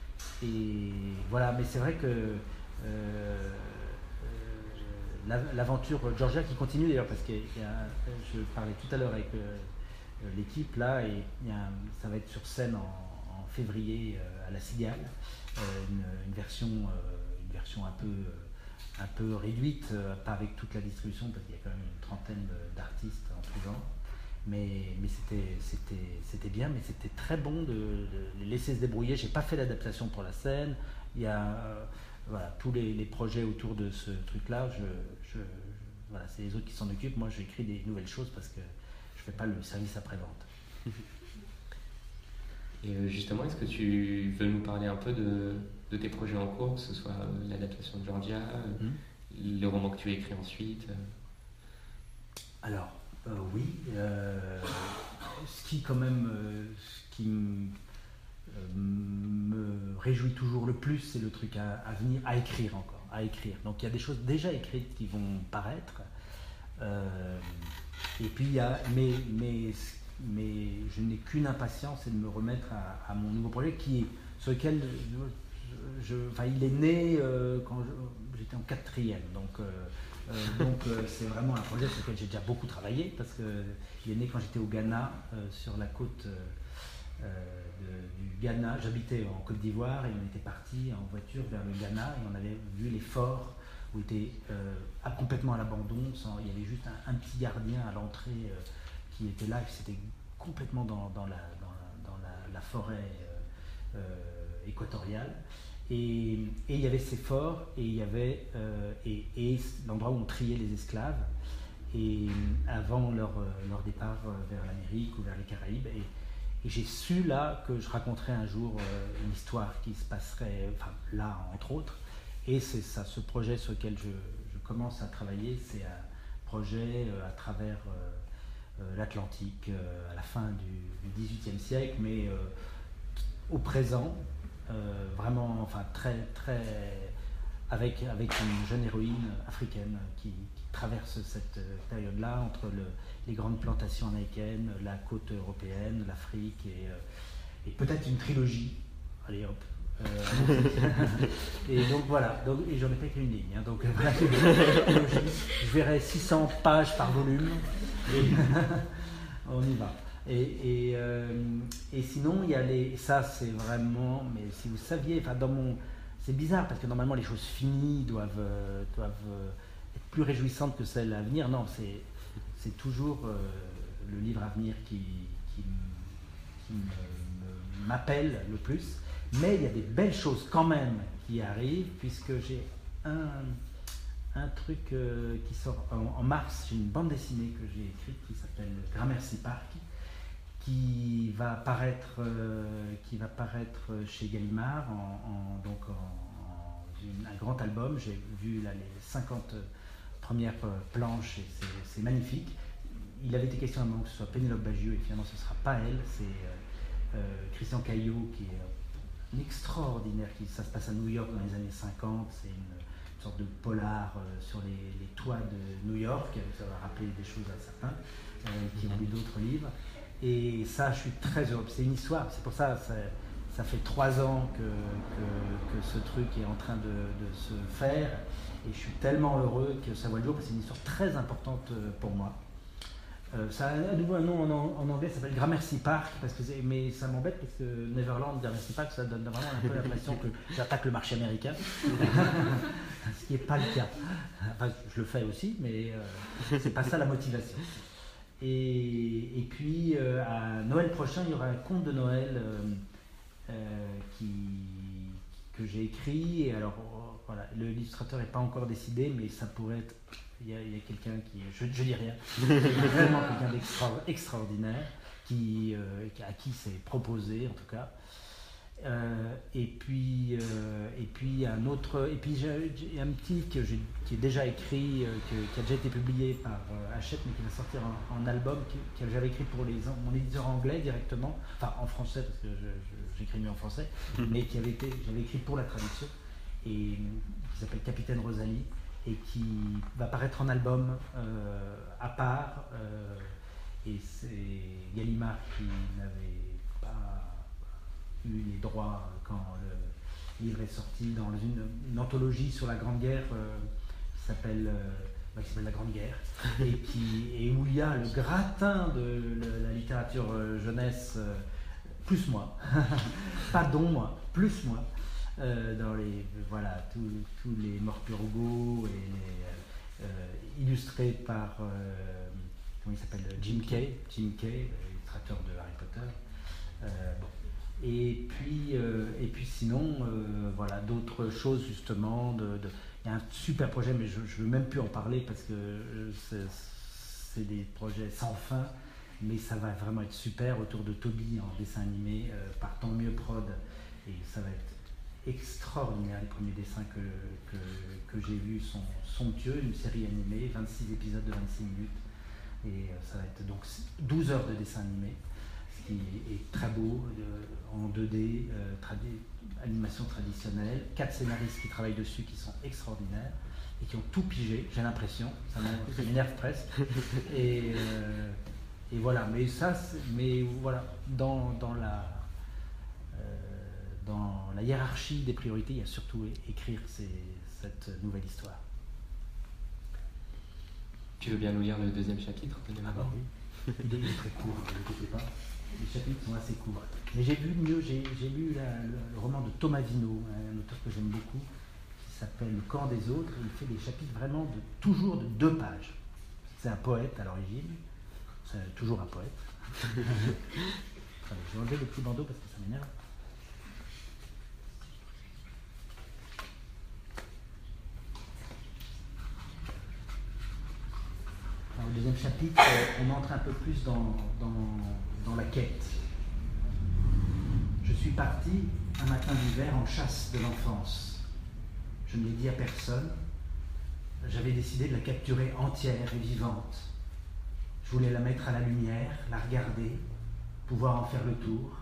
Et voilà, mais c'est vrai que Euh, euh, l'aventure Georgia qui continue d'ailleurs parce que y a, je parlais tout à l'heure avec euh, l'équipe là et y a, ça va être sur scène en, en février euh, à la Cigale, euh, une, une version euh, une version un peu euh, un peu réduite, euh, pas avec toute la distribution parce qu'il y a quand même une trentaine d'artistes en tout genre, mais, mais c'était, c'était, c'était bien, mais c'était très bon de, de les laisser se débrouiller. J'ai pas fait l'adaptation pour la scène, il y a euh, voilà, tous les, les projets autour de ce truc-là, je, je, je, voilà, c'est les autres qui s'en occupent. Moi, j'écris des nouvelles choses parce que je ne fais pas le service après-vente. Et justement, est-ce que tu veux nous parler un peu de, de tes projets en cours, que ce soit l'adaptation de Georgia, mmh. le roman que tu as écrit ensuite? Alors, euh, oui. Euh, ce qui, quand même, euh, ce qui me... me réjouit toujours le plus, c'est le truc à, à venir, à écrire encore, à écrire. Donc il y a des choses déjà écrites qui vont paraître. Euh, et puis il y a, mais, mais, mais je n'ai qu'une impatience, c'est de me remettre à, à mon nouveau projet qui est, sur lequel je, je, enfin, il est né euh, quand je, j'étais en quatrième. Donc, euh, euh, donc euh, c'est vraiment un projet sur lequel j'ai déjà beaucoup travaillé parce qu'il est né quand j'étais au Ghana, euh, sur la côte euh, de, du Ghana. J'habitais en Côte d'Ivoire et on était parti en voiture vers le Ghana et on avait vu les forts où était euh, complètement à l'abandon, sans, il y avait juste un, un petit gardien à l'entrée euh, qui était là, et c'était complètement dans, dans, la, dans, dans la, la forêt euh, euh, équatoriale. Et, et il y avait ces forts, et il y avait euh, et, et l'endroit où on triait les esclaves, et avant leur, leur départ vers l'Amérique ou vers les Caraïbes. Et, et j'ai su là que je raconterais un jour euh, une histoire qui se passerait, enfin là entre autres. Et c'est ça, ce projet sur lequel je, je commence à travailler, c'est un projet euh, à travers euh, euh, l'Atlantique, euh, à la fin du, du dix-huitième siècle, mais euh, au présent, euh, vraiment, enfin très, très, avec, avec une jeune héroïne africaine qui, qui traverse cette période-là entre le, les grandes plantations américaines, la côte européenne, l'Afrique et, euh, et peut-être une trilogie. Allez hop. Euh, et donc voilà, donc, et j'en ai pas écrit une ligne, hein, donc voilà, je, je, je verrai six cents pages par volume, et on y va. Et, et, euh, et sinon, il y a les, ça c'est vraiment, mais si vous saviez, enfin dans mon, c'est bizarre parce que normalement les choses finies doivent, euh, doivent euh, être plus réjouissantes que celles à venir. Non, c'est, c'est toujours euh, le livre à venir qui, qui, qui me, m'appelle le plus. Mais il y a des belles choses quand même qui arrivent, puisque j'ai un, un truc euh, qui sort en, en mars, j'ai une bande dessinée que j'ai écrite qui s'appelle Gramercy Park, qui va paraître, euh, qui va paraître chez Gallimard, en, en, donc en, en une, un grand album. J'ai vu là, les cinquante premières planches et c'est, c'est magnifique. Il avait été question à un moment que ce soit Pénélope Bagieux, et finalement ce ne sera pas elle, c'est euh, euh, Christian Caillot qui est extraordinaire, qui, ça se passe à New York dans les années cinquante, c'est une, une sorte de polar euh, sur les, les toits de New York, ça va rappeler des choses à certains euh, qui ont lu d'autres livres, et ça je suis très heureux, c'est une histoire, c'est pour ça, ça, ça fait trois ans que, que, que ce truc est en train de, de se faire, et je suis tellement heureux que ça voit le jour, parce que c'est une histoire très importante pour moi. Euh, ça a à nouveau un nom en, en anglais, ça s'appelle Gramercy Park, parce que c'est, mais ça m'embête parce que Neverland, Gramercy Park, ça donne vraiment un peu l'impression que j'attaque le marché américain, ce qui n'est pas le cas. Enfin, je le fais aussi, mais euh, c'est pas ça la motivation. Et, et puis euh, à Noël prochain, il y aura un conte de Noël euh, euh, qui, que j'ai écrit. Et alors, voilà, l'illustrateur n'est pas encore décidé, mais ça pourrait être. Il y a, il y a quelqu'un qui, je, je dis rien, vraiment quelqu'un d'extraordinaire, qui, euh, à qui c'est proposé en tout cas. Euh, et puis, euh, et puis un autre, et puis j'ai, j'ai un petit que j'ai, qui est déjà écrit, euh, que, qui a déjà été publié par euh, Hachette, mais qui va sortir en, en album, que, que j'avais écrit pour les, mon éditeur anglais directement, enfin en français parce que je, je, j'écris mieux en français, mais qui avait été, j'avais écrit pour la traduction, et qui s'appelle Capitaine Rosalie, et qui va paraître en album euh, à part, euh, et c'est Gallimard qui n'avait pas eu les droits quand le livre est sorti dans une, une anthologie sur la Grande Guerre euh, qui s'appelle euh, bah, qui s'appelle La Grande Guerre, et, qui, et où il y a le gratin de le, la littérature euh, jeunesse, euh, plus moi, pas dont moi, plus moi. Euh, dans les, voilà, tous les Morpurgo et les, euh, illustrés par euh, comment il s'appelle, Jim Kay, Jim Kay, illustrateur de Harry Potter. Euh, bon. Et puis, euh, et puis sinon, euh, voilà, d'autres choses justement. De, de, il y a un super projet, mais je ne veux même plus en parler parce que c'est, c'est des projets sans fin, mais ça va vraiment être super autour de Toby en dessin animé euh, par Tant Mieux Prod, et ça va être extraordinaire. Les premiers dessins que, que, que j'ai vus sont somptueux, une série animée, vingt-six épisodes de vingt-six minutes, et ça va être donc douze heures de dessin animé, ce qui est, est très beau, euh, en deux D, euh, tradi- animation traditionnelle, quatre scénaristes qui travaillent dessus qui sont extraordinaires et qui ont tout pigé, j'ai l'impression, ça m'é- ça m'énerve presque. Et, euh, et voilà, mais ça, c'est- mais voilà, dans, dans la euh, dans la hiérarchie des priorités, il y a surtout é- écrire ces- cette nouvelle histoire. Tu veux bien nous lire le deuxième chapitre de Ah bah oui, il est, il est très court, ne l'écoutez pas. Les chapitres sont assez courts. Mais j'ai lu mieux, j'ai, j'ai lu la- le, le roman de Thomas Vino, un auteur que j'aime beaucoup, qui s'appelle Le camp des autres. Il fait des chapitres vraiment de, toujours de deux pages. C'est un poète à l'origine, c'est toujours un poète. Attendez, je vais enlever le petit bandeau parce que ça m'énerve. Dans le deuxième chapitre, euh, on entre un peu plus dans, dans, dans la quête. Je suis parti un matin d'hiver en chasse de l'enfance. Je ne l'ai dit à personne. J'avais décidé de la capturer entière et vivante. Je voulais la mettre à la lumière, la regarder, pouvoir en faire le tour.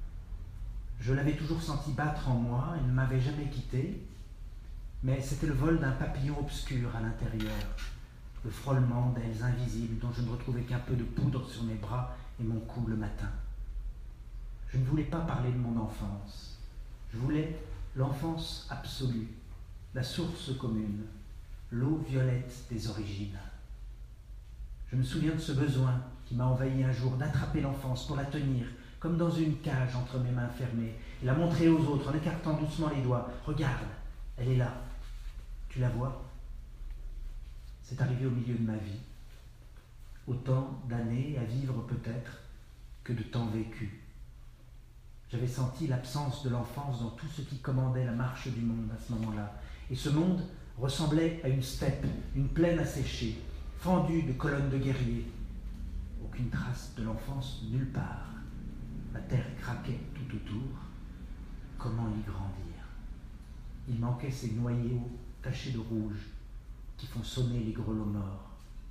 Je l'avais toujours senti battre en moi, elle ne m'avait jamais quitté, mais c'était le vol d'un papillon obscur à l'intérieur, le frôlement d'ailes invisibles dont je ne retrouvais qu'un peu de poudre sur mes bras et mon cou le matin. Je ne voulais pas parler de mon enfance. Je voulais l'enfance absolue, la source commune, l'eau violette des origines. Je me souviens de ce besoin qui m'a envahi un jour d'attraper l'enfance pour la tenir, comme dans une cage entre mes mains fermées, et la montrer aux autres en écartant doucement les doigts. Regarde, elle est là. Tu la vois ? C'est arrivé au milieu de ma vie. Autant d'années à vivre peut-être que de temps vécu. J'avais senti l'absence de l'enfance dans tout ce qui commandait la marche du monde à ce moment-là. Et ce monde ressemblait à une steppe, une plaine asséchée, fendue de colonnes de guerriers. Aucune trace de l'enfance nulle part. La terre craquait tout autour. Comment y grandir ? Il manquait ces noyaux tachés de rouge qui font sonner les grelots morts.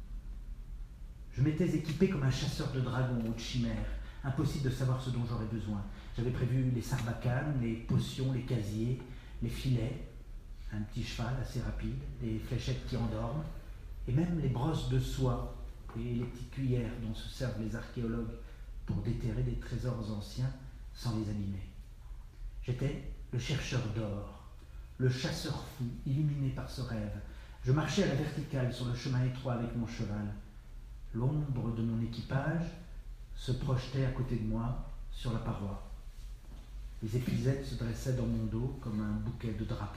Je m'étais équipé comme un chasseur de dragons ou de chimères. Impossible de savoir ce dont j'aurais besoin. J'avais prévu les sarbacanes, les potions, les casiers, les filets, un petit cheval assez rapide, les fléchettes qui endorment, et même les brosses de soie et les petites cuillères dont se servent les archéologues pour déterrer des trésors anciens sans les abîmer. J'étais le chercheur d'or, le chasseur fou, illuminé par ce rêve. Je marchais à la verticale sur le chemin étroit avec mon cheval. L'ombre de mon équipage se projetait à côté de moi sur la paroi. Les épuisettes se dressaient dans mon dos comme un bouquet de drapeaux.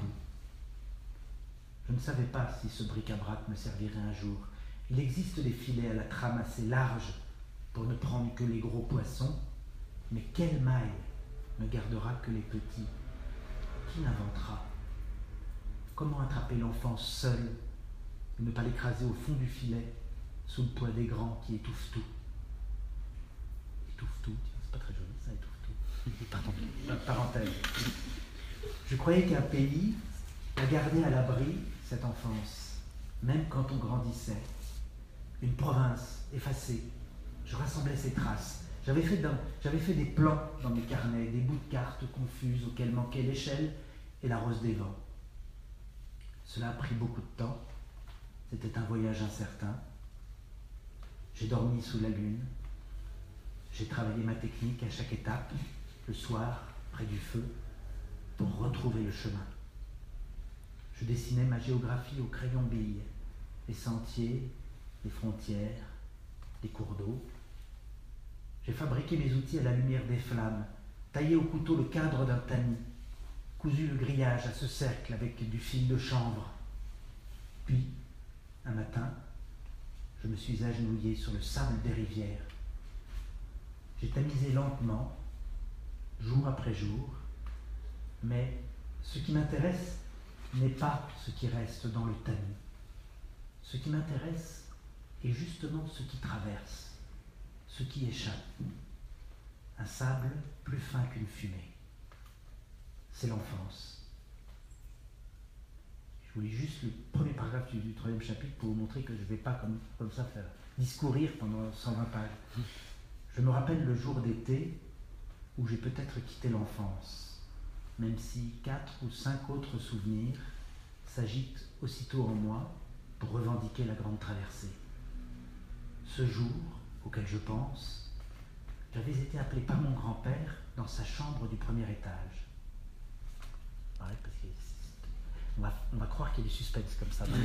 Je ne savais pas si ce bric-à-brac me servirait un jour. Il existe des filets à la trame assez large pour ne prendre que les gros poissons, mais quelle maille ne gardera que les petits ? Qui l'inventera ? Comment attraper l'enfance seul et ne pas l'écraser au fond du filet sous le poids des grands qui étouffent tout ? Étouffe tout, tiens, c'est pas très joli ça, étouffe tout. Pardon, parenthèse. Je croyais qu'un pays a gardé à l'abri cette enfance, même quand on grandissait. Une province effacée. Je rassemblais ses traces. J'avais fait, dans, j'avais fait des plans dans mes carnets, des bouts de cartes confuses auxquels manquaient l'échelle et la rose des vents. Cela a pris beaucoup de temps. C'était un voyage incertain. J'ai dormi sous la lune. J'ai travaillé ma technique à chaque étape, le soir, près du feu, pour retrouver le chemin. Je dessinais ma géographie au crayon bille, les sentiers, les frontières, les cours d'eau. J'ai fabriqué mes outils à la lumière des flammes, taillé au couteau le cadre d'un tamis, cousu le grillage à ce cercle avec du fil de chanvre. Puis, un matin, je me suis agenouillé sur le sable des rivières. J'ai tamisé lentement, jour après jour, mais ce qui m'intéresse n'est pas ce qui reste dans le tamis. Ce qui m'intéresse est justement ce qui traverse, ce qui échappe. Un sable plus fin qu'une fumée. C'est l'enfance. Je vous lis juste le premier paragraphe du, du troisième chapitre pour vous montrer que je ne vais pas comme, comme ça faire discourir pendant cent vingt pages. Je me rappelle le jour d'été où j'ai peut-être quitté l'enfance, même si quatre ou cinq autres souvenirs s'agitent aussitôt en moi pour revendiquer la grande traversée. Ce jour auquel je pense, j'avais été appelé par mon grand-père dans sa chambre du premier étage. Ouais, parce que on, va, on va croire qu'il y a du suspense comme ça.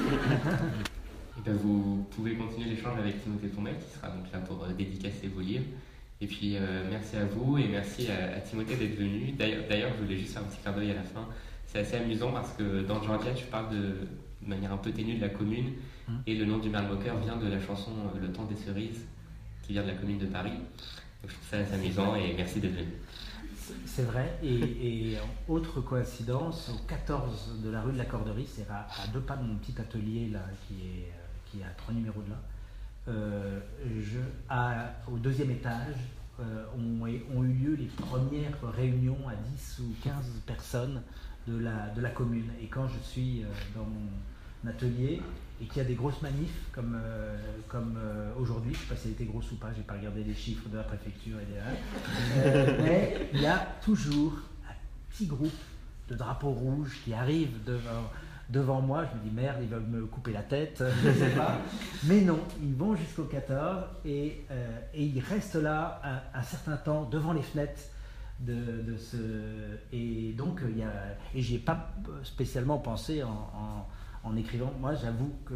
Et ben vous pouvez continuer l'échange avec Timothée Tombelle qui sera donc là pour euh, dédicacer vos livres. Et puis euh, merci à vous et merci à, à Timothée d'être venu. D'ailleurs, d'ailleurs, je voulais juste faire un petit clin d'œil à la fin. C'est assez amusant parce que dans Georgia, tu parles de, de manière un peu ténue de la commune mmh. et le nom du Merle-Mocker vient de la chanson euh, Le Temps des Cerises qui vient de la commune de Paris. Donc je trouve ça assez amusant et merci d'être venu. C'est vrai, et, et autre coïncidence, au quatorze de la rue de la Corderie, c'est à, à deux pas de mon petit atelier là, qui est, qui est à trois numéros de là, euh, je, à, au deuxième étage euh, ont, ont eu lieu les premières réunions à dix ou quinze personnes de la, de la commune. Et quand je suis euh, dans mon atelier et qu'il y a des grosses manifs comme, euh, comme euh, aujourd'hui, je ne sais pas si elle était grosse ou pas, je n'ai pas regardé les chiffres de la préfecture et des euh, mais il y a toujours un petit groupe de drapeaux rouges qui arrivent devant, devant moi. Je me dis merde, ils veulent me couper la tête, je ne sais pas. Mais non, ils vont jusqu'au quatorze et, euh, et ils restent là un, un certain temps devant les fenêtres. De, de ce, et donc, il y a, et j'y ai pas spécialement pensé en, en En écrivant, moi j'avoue que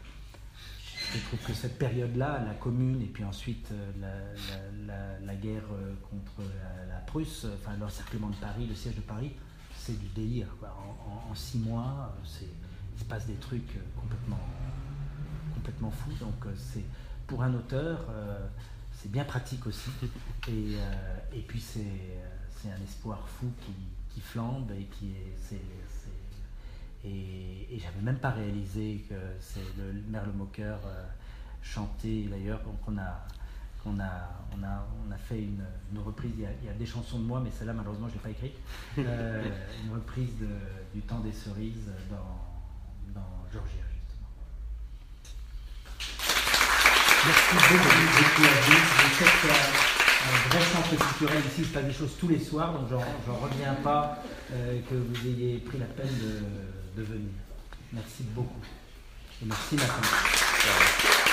je trouve que cette période-là, la commune et puis ensuite la, la, la, la guerre contre la, la Prusse, enfin l'encerclement de Paris, le siège de Paris, c'est du délire, quoi. En, en, en six mois, c'est, il se passe des trucs complètement, complètement fous. Donc c'est, pour un auteur, euh, c'est bien pratique aussi. Et, euh, et puis c'est, c'est un espoir fou qui, qui flambe et qui est... C'est, c'est, Et, et j'avais même pas réalisé que c'est le Merle-Mocker euh, chanté d'ailleurs. Donc on a, on a, on a, on a fait une, une reprise. Il y, a, il y a des chansons de moi, mais celle-là malheureusement je l'ai pas écrite. Euh, une reprise de, du Temps des Cerises dans, dans Georgia justement. Merci beaucoup à vous. Je sais qu'il y a un vrai centre culturel ici, il se passe des choses tous les soirs, donc j'en reviens pas euh, que vous ayez pris la peine de de venir. Merci beaucoup. Et merci Nathan.